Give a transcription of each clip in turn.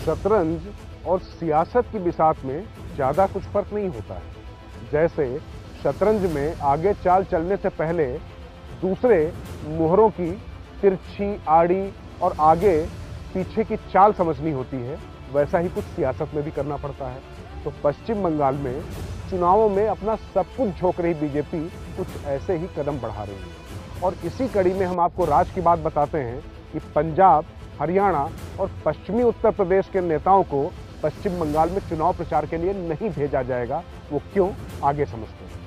शतरंज और सियासत की बिसात में ज़्यादा कुछ फर्क नहीं होता है। जैसे शतरंज में आगे चाल चलने से पहले दूसरे मोहरों की तिरछी, आड़ी और आगे पीछे की चाल समझनी होती है, वैसा ही कुछ सियासत में भी करना पड़ता है। तो पश्चिम बंगाल में चुनावों में अपना सब कुछ झोंक रही बीजेपी कुछ ऐसे ही कदम बढ़ा रही है। और इसी कड़ी में हम आपको राज की बात बताते हैं कि पंजाब, हरियाणा और पश्चिमी उत्तर प्रदेश के नेताओं को पश्चिम बंगाल में चुनाव प्रचार के लिए नहीं भेजा जाएगा। वो क्यों, आगे समझते हैं।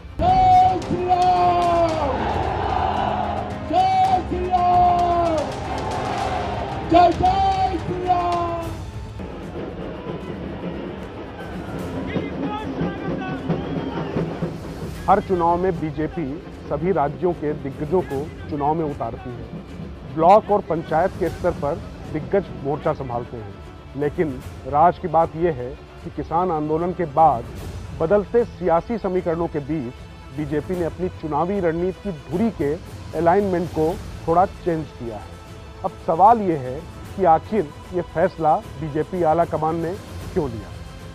हर चुनाव में बीजेपी सभी राज्यों के दिग्गजों को चुनाव में उतारती है। ब्लॉक और पंचायत के स्तर पर दिग्गज मोर्चा संभालते हैं। लेकिन राज की बात यह है कि किसान आंदोलन के बाद बदलते सियासी समीकरणों के बीच बीजेपी ने अपनी चुनावी रणनीति की धुरी के अलाइनमेंट को थोड़ा चेंज किया है। अब सवाल यह है कि आखिर ये फैसला बीजेपी आला कमान ने क्यों लिया।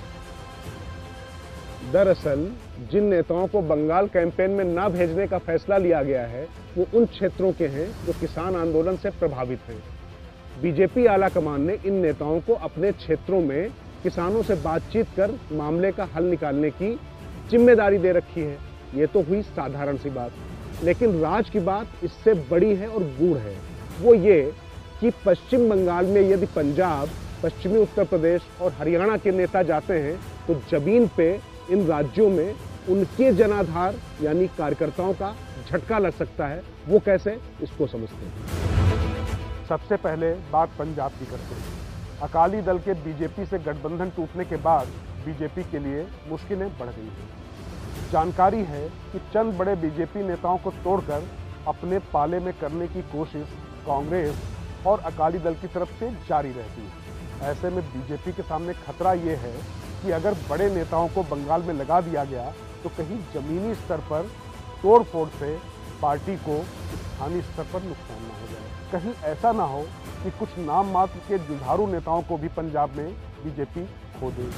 दरअसल जिन नेताओं को बंगाल कैंपेन में ना भेजने का फैसला लिया गया है वो उन क्षेत्रों के हैं जो किसान आंदोलन से प्रभावित हैं। बीजेपी आला कमान ने इन नेताओं को अपने क्षेत्रों में किसानों से बातचीत कर मामले का हल निकालने की जिम्मेदारी दे रखी है। ये तो हुई साधारण सी बात, लेकिन राज की बात इससे बड़ी है और गूढ़ है। वो ये कि पश्चिम बंगाल में यदि पंजाब, पश्चिमी उत्तर प्रदेश और हरियाणा के नेता जाते हैं तो जमीन पे इन राज्यों में उनके जनाधार यानी कार्यकर्ताओं का झटका लग सकता है। वो कैसे, इसको समझते हैं। सबसे पहले बात पंजाब की करते हैं। अकाली दल के बीजेपी से गठबंधन टूटने के बाद बीजेपी के लिए मुश्किलें बढ़ गई हैं। जानकारी है कि चंद बड़े बीजेपी नेताओं को तोड़कर अपने पाले में करने की कोशिश कांग्रेस और अकाली दल की तरफ से जारी रहती है। ऐसे में बीजेपी के सामने खतरा ये है कि अगर बड़े नेताओं को बंगाल में लगा दिया गया तो कहीं जमीनी स्तर पर तोड़फोड़ से पार्टी को स्थानीय स्तर पर नुकसान ना हो जाए। कहीं ऐसा ना हो कि कुछ नाम मात्र के जुझारू नेताओं को भी पंजाब में बीजेपी खो दे।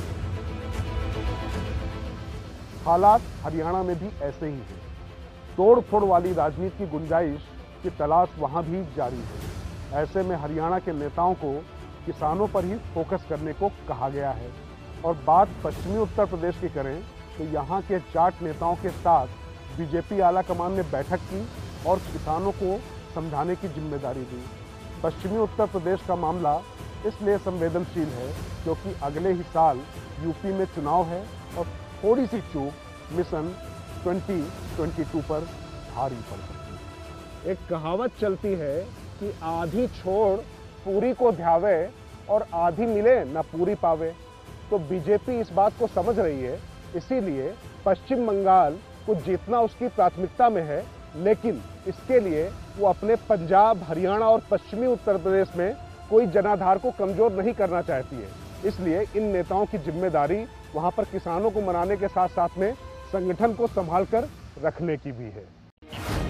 हालात हरियाणा में भी ऐसे ही है। तोड़फोड़ वाली राजनीति की गुंजाइश की तलाश वहां भी जारी है। ऐसे में हरियाणा के नेताओं को किसानों पर ही फोकस करने को कहा गया है। और बात पश्चिमी उत्तर प्रदेश की करें तो यहाँ के जाट नेताओं के साथ बीजेपी आला कमान ने बैठक की और किसानों को समझाने की जिम्मेदारी दी। पश्चिमी उत्तर प्रदेश का मामला इसलिए संवेदनशील है क्योंकि अगले ही साल यूपी में चुनाव है और थोड़ी सी चूक मिशन 2022 पर भारी पड़ सकती है। एक कहावत चलती है कि आधी छोड़ पूरी को ध्यावे और आधी मिले न पूरी पावे। तो बीजेपी इस बात को समझ रही है, इसीलिए पश्चिम बंगाल को जीतना उसकी प्राथमिकता में है, लेकिन इसके लिए वो अपने पंजाब, हरियाणा और पश्चिमी उत्तर प्रदेश में कोई जनाधार को कमजोर नहीं करना चाहती है। इसलिए इन नेताओं की जिम्मेदारी वहां पर किसानों को मनाने के साथ साथ में संगठन को संभाल कर रखने की भी है।